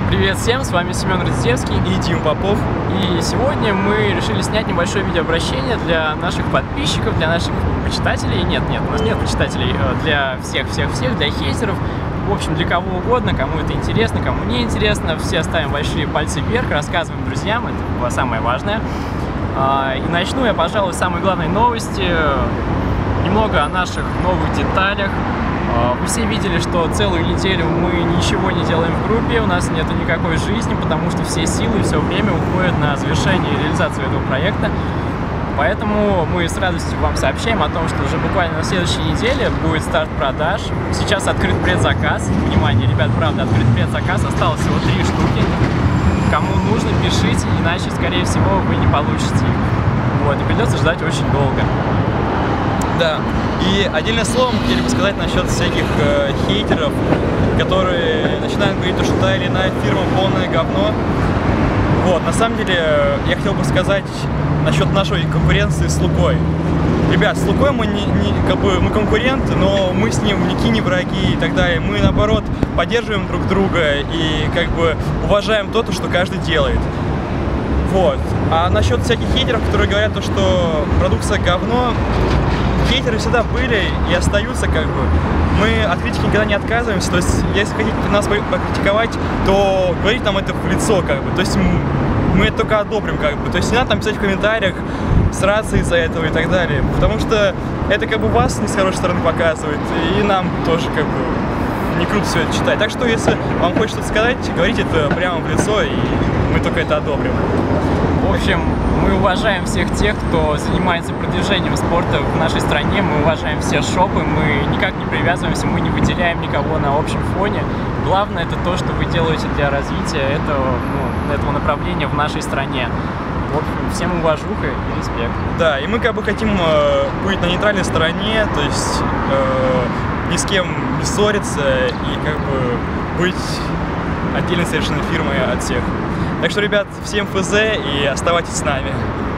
Привет всем, с вами Семен Раздевский и Дима Попов. И сегодня мы решили снять небольшое видеообращение для наших подписчиков, для наших почитателей. Нет, у нас нет почитателей, для всех, для хейтеров. В общем, для кого угодно, кому это интересно, кому не интересно. Все ставим большие пальцы вверх, рассказываем друзьям, это самое важное. И начну я, пожалуй, с самой главной новости. Немного о наших новых деталях. Вы все видели, что целую неделю мы ничего не делаем в группе, у нас нет никакой жизни, потому что все силы и все время уходят на завершение и реализацию этого проекта. Поэтому мы с радостью вам сообщаем о том, что уже буквально на следующей неделе будет старт продаж. Сейчас открыт предзаказ. Внимание, ребят, правда, открыт предзаказ. Осталось всего 3 штуки. Кому нужно, пишите, иначе, скорее всего, вы не получите их. Вот, и придется ждать очень долго. Да, и отдельным словом хотели бы сказать насчет всяких хейтеров, которые начинают говорить, что та или иная фирма полное говно. Вот, на самом деле, я хотел бы сказать насчет нашей конкуренции с Лукой. Ребят, с Лукой мы мы конкуренты, но мы с ним не враги и так далее. Мы, наоборот, поддерживаем друг друга и уважаем то, что каждый делает. Вот. А насчет всяких хейтеров, которые говорят, что продукция говно, хейтеры всегда были и остаются Мы от критики никогда не отказываемся, то есть если хотите нас покритиковать, то говорить нам это в лицо то есть мы это только одобрим то есть не надо там писать в комментариях, сраться из-за этого и так далее, потому что это вас не с хорошей стороны показывает, и нам тоже не круто все это читать. Так что если вам хочется что-то сказать, говорите это прямо в лицо, и мы только это одобрим. В общем, мы уважаем всех тех, кто занимается продвижением спорта в нашей стране, мы уважаем все шопы, мы никак не привязываемся, мы не выделяем никого на общем фоне. Главное это то, что вы делаете для развития этого направления в нашей стране. В общем, всем уважуха и респект. Да, и мы хотим быть на нейтральной стороне, то есть ни с кем не ссориться и быть отдельной совершенно фирмой от всех. Так что, ребят, всем ФЗ и оставайтесь с нами.